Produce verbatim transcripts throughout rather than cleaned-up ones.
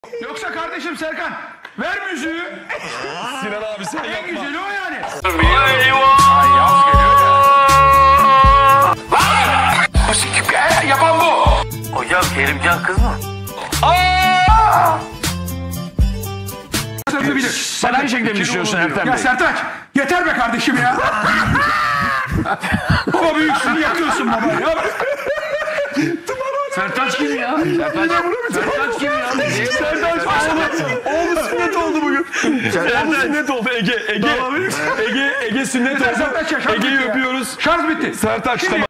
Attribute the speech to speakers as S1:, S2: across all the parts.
S1: Yoksa kardeşim Serkan ver müziği.
S2: Sinan abi sen
S1: En
S2: yapma.
S1: güzeli o yani. Yapan bu.
S3: Hocam Kerimcan kız mı?
S1: Sen aynı şekilde mi düşünüyorsun Ertem Bey? Ya Sertaç yeter be kardeşim ya. Baba büyüksün yakıyorsun baba ya.
S3: Sertaç kim ya? Sertaç, Sertaç kim ya?
S2: Sertaç oğlu sünnet oldu bugün. Oğlu sünnet oldu Ege. Ege. Ege. Ege sünnet oldu. Ege'yi öpüyoruz.
S1: Şarj bitti.
S2: Sertaç tamam.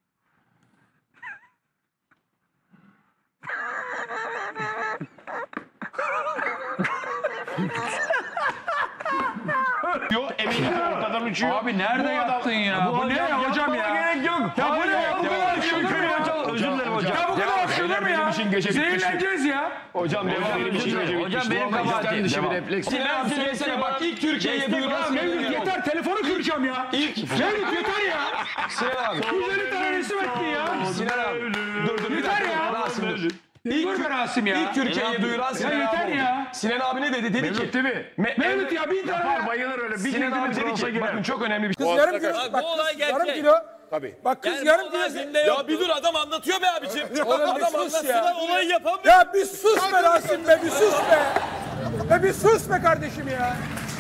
S3: Yo eminim ortadan uçuyor.
S1: Abi nerede yattın ya? Bu ne ya hocam ya?
S2: Gerek yok.
S1: Ya bu ne ya? Bu kadar aşılır mı ya?
S2: Özür dilerim hocam.
S1: Ya bu kadar aşılır mı ya? Zehirleneceğiz ya.
S2: Hocam benim işim
S3: Hocam benim kabahatim.
S2: Sinan abi söylesene bak ilk Türkiye'ye duyuran
S1: Mevlüt yeter telefonu kıracağım ya. Mevlüt yeter ya.
S2: Sinan abi.
S1: yüz elli tane resim ettin ya.
S2: Sinan abi. Dur dur.
S1: Yeter ya.
S2: Rasim dur.
S1: İlk be Rasim ya.
S2: İlk Türkiye'ye duyuran Sinan abi.
S1: yeter ya.
S2: Sinan abi ne dedi? Dedi ki.
S3: Mevlüt değil mi?
S1: Mevlüt ya bir tane.
S3: Bayılır öyle. Bir
S2: Sinan abi dedi ki. Bakın çok önemli bir şey.
S4: Yarım kilo. Bak kız yarım kilo. Tabii. Bak kız yarım kilo.
S2: Ya bir dur adam anlatıyor be abicim.
S4: Oğlum bir sus ya.
S2: Olayı yapamıyor.
S4: Ya bir sus be Rasim be bir sus be. Be bir sus be kardeşim ya.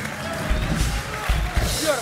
S4: Diyorum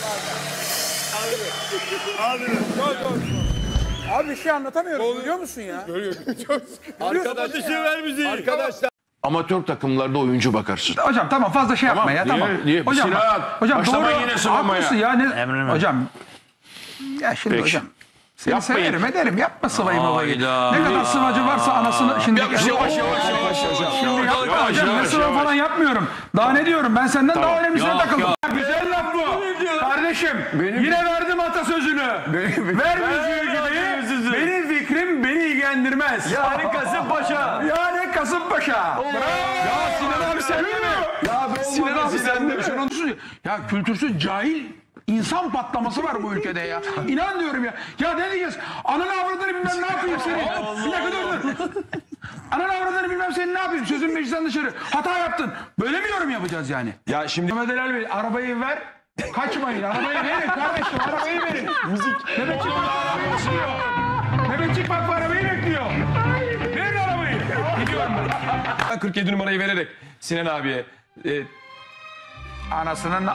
S4: abi. Abi. Abi bir şey anlatamıyorum biliyor musun ya?
S2: Arkadaşlar ver müziği. Arkadaşlar.
S3: Amatör takımlarda oyuncu bakarsın.
S1: Hocam tamam fazla şey yapma ya
S3: Niye?
S1: tamam.
S3: Niye?
S1: Hocam
S3: Sinan,
S1: bak, hocam
S3: başlama
S1: doğru.
S3: yine sıvamaya.
S1: Haklısın ya. Ne? Hocam. Ya şimdi
S3: Peki.
S1: hocam. Seni
S3: Yapmayın.
S1: severim ederim yapma sıvayı malayı. Ne kadar sıvacı varsa anasını şimdi.
S3: Yavaş yavaş yavaş yavaş hocam.
S1: Şimdi yapma
S3: Yavaş,
S1: hocam ne
S3: yavaş,
S1: sıva
S3: yavaş.
S1: falan yapmıyorum. Daha ne diyorum ben senden daha önemlisine
S3: Yok,
S1: takıldım.
S3: yok.
S1: Güzel laf bu. Kardeşim yine verdim atasözünü. Ver müziği gibi. Benim fikrim beni ilgilendirmez.
S2: Yani Kasımpaşa.
S1: Yani Kasımpaşa.
S2: Ya Sinan abi sen de mi?
S1: Ya
S2: Sinan abi sen de mi?
S1: Şunu düşün. Ya kültürsüz cahil insan patlaması var bu ülkede ya. İnan diyorum ya. Ya ne diyeceğiz? Ananı avradını bilmem ne yapayım seni. Bir dakika dur dur. Ananı avradını bilmem seni ne yapayım? Sözün meclisten dışarı. Hata yaptın. Böyle mi yorum yapacağız yani?
S2: Ya şimdi
S1: Mehmet Ali Bey arabayı ver. Kaçmayın. Arabayı verin kardeşim. Arabayı verin. Müzik. Mehmetçik bak arabayı bekliyor. Mehmetçik bak arabayı bekliyor. Verin arabayı. Gidiyorum ben.
S2: kırk yedi numarayı vererek Sinan abiye e,
S1: Anasının...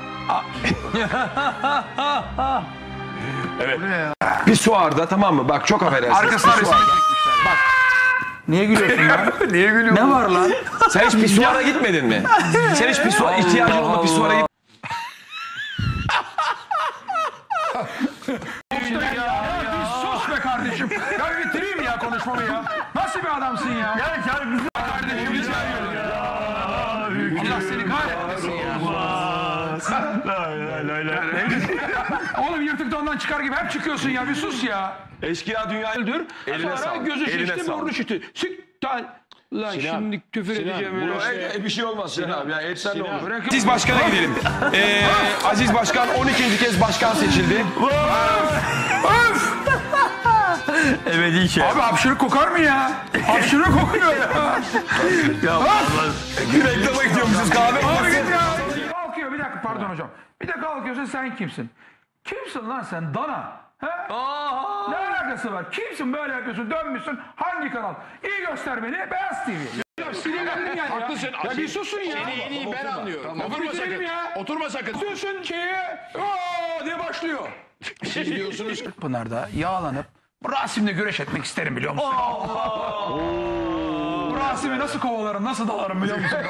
S2: evet. Pisuarda tamam mı? Bak çok affedersin.
S1: Arkasına resim
S2: Pisuarda.
S1: çekmişler. Bak. Niye gülüyorsun lan?
S2: Niye gülüyorsun?
S1: Ne var lan?
S2: Sen hiç pisuara gitmedin mi? Sen hiç pisuara ihtiyacın olan pisuara git.
S1: Sus be kardeşim. Ya bitireyim ya konuşmamı ya. Nasıl bir adamsın ya? Gel gel güzel kardeşim rica ediyorum. Allah seni kahretmesin ya. Oğlum yırtık dondan çıkar gibi hep çıkıyorsun ya bir sus ya.
S2: Eşkıya dünya öldür. Eline
S1: Sonra
S2: sağlık.
S1: gözü
S2: Eline
S1: şişti
S2: sağlık.
S1: burnu şişti. Siktal. Lan şimdi küfür edeceğim öyle şey.
S2: E, bir şey olmaz Sinan abi ya etsen ne olur. Aziz Başkan'a gidelim. Ee, Aziz Başkan on ikinci kez başkan seçildi.
S1: Öf!
S3: Evet iyi şey.
S1: Abi hapşırık kokar mı ya? Hapşırık kokuyor ya.
S3: Ya
S2: Bir reklama gidiyormuşuz kahve.
S1: Abi git ya. Kalkıyor bir dakika pardon hocam. Bir de kalkıyorsun sen kimsin? Kimsin lan sen dana? He? Ne alakası var? Kimsin böyle yapıyorsun dönmüşsün hangi kanal? İyi göster beni Beyaz T V. Ya sinirlendim yani ya.
S3: Haklısın.
S1: Ya bir susun ya.
S3: Seni en iyi ben anlıyorum. Oturma
S1: bitirelim
S3: sakın.
S1: ya.
S3: Oturma sakın.
S1: Susun şeye. Ooo diye başlıyor. Siz diyorsunuz Pınar'da yağlanıp Rasim'le güreş etmek isterim biliyor musun? Bu Rasim'i nasıl kovalarım, nasıl dalarım biliyor musun?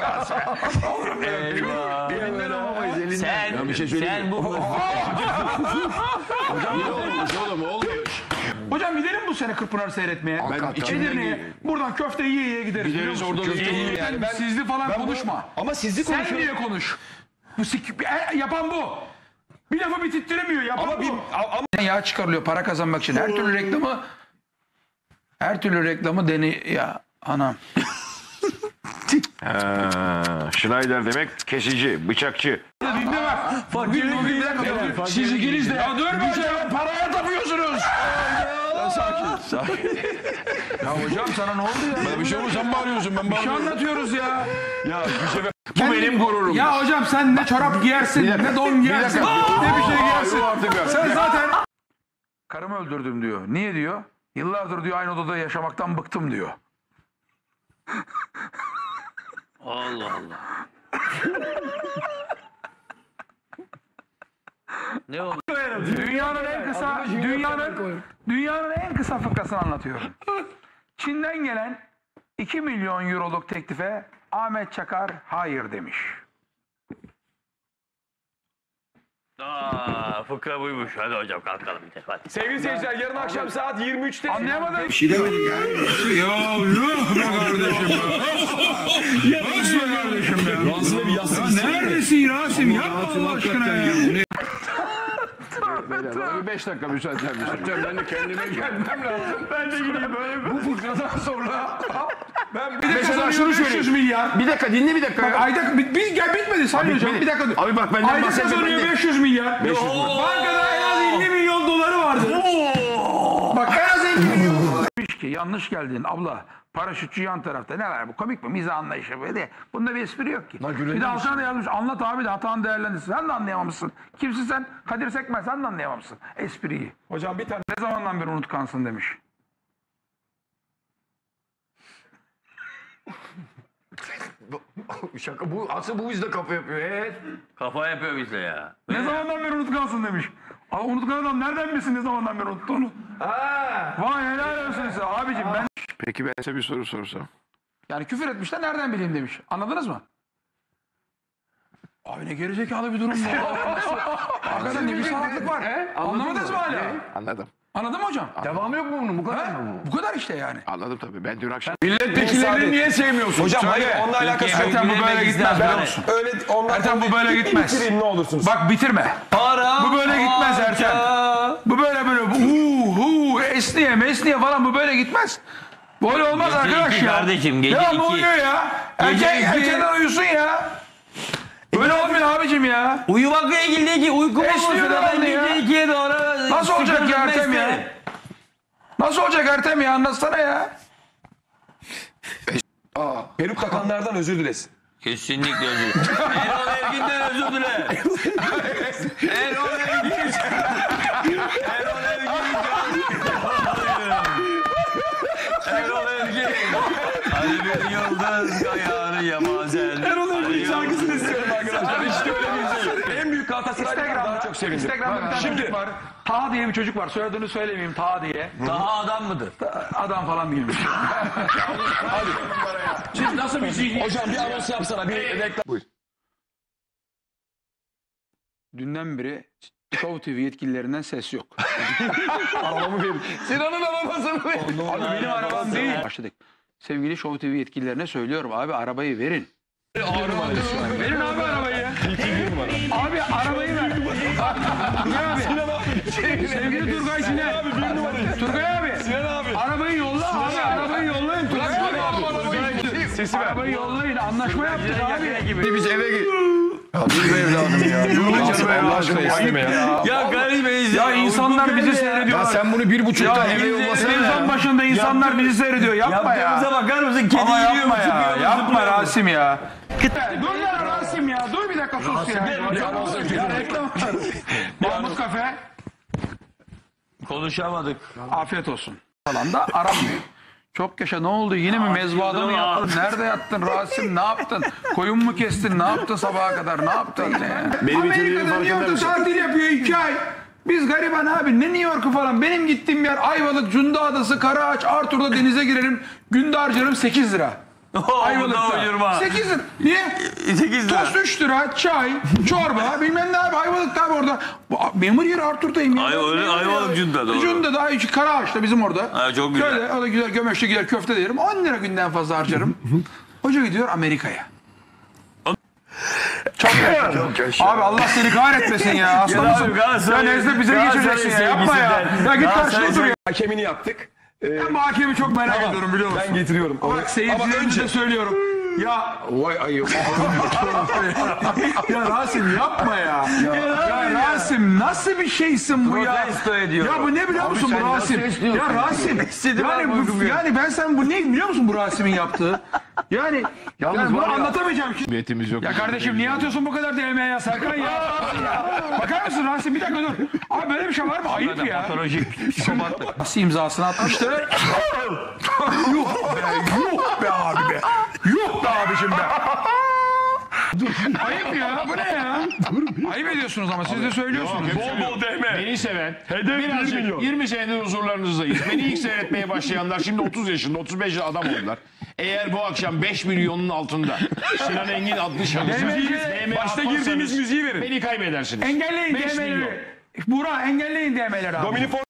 S3: Elinden alamayız elinden.
S5: Sen,
S3: Ya bir şey söyleyeyim
S5: sen
S3: mi?
S5: bu...
S3: Hocam ne olmuş oğlum olmuş.
S1: Hocam gidelim bu sene Kırkpınar seyretmeye.
S3: Ben içimden
S1: Edirne'ye. Buradan köfte yiye yiye gideriz.
S3: Gideriz,
S1: biliyor musun?
S3: orada da
S1: Köfte
S3: yiye
S1: yiye.
S3: yiye.
S1: Yani ben, sizli falan konuşma.
S2: Ama sizli
S1: Sen
S2: konuşuyoruz.
S1: diye konuş. Bu sik, e, yapan bu. Bir lafı bitirttiremiyor. Yapan
S2: Ama
S1: bu.
S2: bir ama
S1: Yağ çıkarılıyor para kazanmak için. Her türlü reklamı her türlü reklamı deni ya anam.
S3: Schneider demek kesici, bıçakçı.
S1: Dinle bak. Bugün bugün bir dakika. Siz ikiniz de ya dur be ya paraya tapıyorsunuz. Ya sakin. Ya hocam sana ne oldu ya?
S2: Ya bir şey olmuş sen mi arıyorsun? Ben
S1: Bir şey
S2: bağırıyorum.
S1: anlatıyoruz ya.
S2: Ya bir şey
S3: Bu benim gururum.
S1: Ya hocam sen ne çorap giyersin, ne don giyersin, ne bir şey giyersin. Sen zaten... Karımı öldürdüm diyor. Niye diyor? Yıllardır diyor aynı odada yaşamaktan bıktım diyor.
S5: Allah Allah. Ne oldu?
S1: Dünyanın en kısa, dünyanın, dünyanın en kısa fıkrasını anlatıyorum. Çin'den gelen iki milyon euroluk teklife Ahmet Çakar hayır demiş.
S5: Aa, fıkra buymuş. Hadi hocam kalkalım. Hadi.
S2: Sevgili seyirciler yarın akşam saat yirmi üçte.
S1: Anlayamadım.
S3: Bir şey demedik ya.
S1: Ya yuh be kardeşim ya. Yuh be kardeşim ya.
S2: Rasim'e bir yastık.
S1: Neredesin Rasim? Yapma Allah aşkına ya.
S3: Bana bir beş dakika müsaade eder misin? Ben de kendime gelmem lazım. Ben de gideyim böyle. Bu fıkradan sonra.
S1: Bir de
S3: Mesela şunu
S1: beş yüz milyar.
S3: Bir dakika dinle bir dakika.
S1: Bak ayda bit, bit, gel bitmedi Sayın Hocam. Bir dakika dur.
S3: Abi bak benden
S1: Ayda
S3: bahsetme.
S1: kazanıyor
S3: ben de-
S1: beş yüz milyar. Bankada en az elli milyon doları vardı. Bak en az elli milyon doları. Demiş ki yanlış geldin abla. Paraşütçü yan tarafta. Ne var bu? Komik mi? Mizah anlayışı böyle. Bunda bir espri yok ki. Bir de altına da yazmış. Anlat abi de hatanı değerlendirsin. Sen de anlayamamışsın. Kimsin sen? Kadir Sekmez. Sen de anlayamamışsın. Espriyi.
S2: Hocam bir tane.
S1: Ne zamandan beri unutkansın demiş.
S3: Şaka bu. Asıl bu bizde kafa yapıyor. Evet.
S5: Kafa yapıyor bizle ya.
S1: Ne zamandan beri unutkansın demiş. Aa, unutkan adam nereden bilsin ne zamandan beri unuttuğunu? Vay helal olsun size abicim ben...
S3: Peki ben size bir soru sorsam.
S1: Yani küfür etmişler nereden bileyim demiş. Anladınız mı? Abi ne gerizekalı bir durum bu. Hakikaten ne bir salaklık var. Anlamadınız mı hala?
S3: Anladım.
S1: Anladın mı hocam?
S3: Devamı yok mu bunun? Bu kadar
S1: Ha?
S3: mı bu?
S1: Bu kadar işte yani.
S3: Anladım tabii. Ben dün akşam...
S2: Milletvekillerini niye sevmiyorsun? Hocam hayır onunla alakası yok.
S1: Ertem bu böyle gitmez biliyor musun?
S2: Öyle onlar
S1: Ertem bu böyle gitmez.
S2: Bitireyim ne olursunuz.
S1: Bak bitirme. Bu böyle gitmez Ertem. Bu böyle böyle huu huu esniye mesniye falan bu böyle gitmez. Böyle olmaz
S5: Gece
S1: arkadaş
S5: iki
S1: ya.
S5: kardeşim, gece
S1: ya
S5: iki.
S1: ne oluyor ya?
S5: Gece
S1: Erkek
S5: iki.
S1: erkekler uyusun ya. Böyle olmuyor abicim ya.
S5: Uyumakla ilgili değil ki. Uyku
S1: Esniyor
S5: olmasa da ben
S1: herhalde ya.
S5: gece ikiye doğru...
S1: Nasıl olacak ya
S5: sıkıldım
S1: Ertem ya?
S5: isterim.
S1: Nasıl olacak Ertem ya anlatsana ya.
S2: Peruk takanlardan özür dilesin.
S5: Kesinlikle özür dilerim. Erol Ergin'den özür dile. Erol Ergin. Erol Ergin. Erol Ergin. Hani bir yıldız kayarı yamazen.
S2: Erol Ergin şarkısını istiyorum arkadaşlar. İşte öyle bir şey. En büyük Galatasaray'dan daha çok sevindim.
S1: Instagram'da bir tane
S2: Şimdi
S1: çocuk var. Taha diye bir çocuk var. Soyadını söylemeyeyim Taha diye.
S5: Daha adam mıdır?
S1: Adam falan değilmiş.
S5: Siz nasıl bir şey?
S2: hocam bir anons yapsana bir reklam. Buyur.
S1: Dünden beri Show T V yetkililerinden ses yok.
S2: Arabamı verin. Sinan'ın arabasını verin.
S1: Abi benim arabam değil. Başladık. Sevgili Show T V yetkililerine söylüyorum abi arabayı verin. Verin abi arabayı. Abi arabayı ver. Turgay abi. Sevgili Turgay Sinan. Turgay abi. Arabayı yolla abi. Arabayı yollayın. Turgay abi.
S2: Sesi ver.
S1: Arabayı yollayın. Anlaşma yaptık abi.
S3: Biz eve git. Ya dur be evladım ya. Dur be
S2: Allah aşkına isteme ya.
S5: Ya kardeşim.
S1: Ya insanlar bizi
S3: Ya
S1: seyrediyorlar.
S3: sen bunu bir buçukta eve yollasana
S1: Televizyon
S3: ya.
S1: başında insanlar bizi seyrediyor. Yapma ya.
S5: Yaptığımıza bakar mısın? Kedi
S1: Ama
S5: yiyor
S1: yapma
S5: mu?
S1: ya.
S5: Sıkıyor mu?
S1: Yapma
S5: Zıplıyor mu?
S1: Rasim ya. Dur ya Rasim ya. Dur bir dakika sus ya. Ya reklam var. Mahmut Kafe.
S5: Konuşamadık.
S1: Afiyet olsun. Falan da aramıyor. Çok yaşa ne oldu yine mi mezbahada mı yattın? Nerede yattın Rasim ne yaptın? Koyun mu kestin ne yaptın sabaha kadar ne yaptın yine ya?
S3: Beni bitirdiğinin
S1: Amerika'da New
S3: farkında
S1: York'ta
S3: mısın?
S1: tatil yapıyor iki ay. Biz gariban abi ne New York'u falan benim gittiğim yer Ayvalık, Cunda Adası, Karaağaç, Arthur'da denize girerim günde harcarım sekiz lira. Ayvalık'ta. sekiz lira. Niye?
S5: sekiz lira.
S1: Tost üç lira, çay, çorba, bilmem ne abi Ayvalık'ta abi orada. Bu- Memur yeri Arthur'dayım ya.
S5: Ay- öyle Ayvalık Cunda, doğru.
S1: Cunda da iki Karaağaç'ta bizim orada.
S5: Ha, çok güzel.
S1: Şöyle o da güzel gömeçte gider köfte de yerim. on lira günden fazla harcarım. Hoca gidiyor Amerika'ya. Çok yaşa. Abi Allah seni kahretmesin ya. Hasta
S5: Ya
S1: mısın?
S5: abi, Galatasaray-
S1: Ya nezle bize
S5: Galatasaray
S1: geçireceksin ya. Yapma ya.
S5: sevgisinden.
S1: Ya git
S5: Galatasaray
S1: karşıda dur ya.
S2: Hakemini yaptık. Ee,
S1: Ben bu hakemi çok merak ediyorum biliyor musun?
S2: ben getiriyorum.
S1: Bak
S2: Ama
S1: seyircilerimize
S2: önce
S1: de söylüyorum. Ya
S3: Vay ayıp.
S1: ya Rasim yapma ya. Ya, Rasim nasıl bir şeysin bu ya?
S5: Protesto ediyor.
S1: Ya bu ne biliyor musun
S3: sen
S1: bu Rasim?
S3: nasıl istiyorsun?
S1: Ya Rasim.
S5: İstediğim
S1: yani,
S5: var,
S1: bu,
S5: uygun
S1: yani ben sen bu ne biliyor musun bu Rasim'in yaptığı? Yani, yani bunu
S3: var ya-
S1: anlatamayacağım ki.
S3: Niyetimiz yok.
S1: Ya kardeşim niye atıyorsun bu kadar D M'ye ya Serkan ya? ya? Bakar mısın Rasim bir dakika dur. Abi böyle bir şey var mı? Ayıp ya.
S5: Patolojik psikopatlık.
S1: Nasıl imzasını atmıştı? Yuh be, yuh be abi be. Yuh be abicim be. Ayıp ya, bu ne ya? Ayıp ediyorsunuz ama siz de söylüyorsunuz.
S2: Bol bol değme.
S6: Beni seven,
S2: Hedef bir milyon.
S6: birazcık yirmi senedir huzurlarınızdayız. Beni ilk seyretmeye başlayanlar şimdi otuz yaşında, otuz beş yaşında adam oldular. Eğer bu akşam beş milyonun altında Sinan Engin adlı şahısa D M
S2: Başta girdiğimiz müziği verin.
S6: beni kaybedersiniz.
S1: Engelleyin
S6: Beş milyon.
S1: D M'leri. Burak engelleyin D M'leri abi.
S2: Domini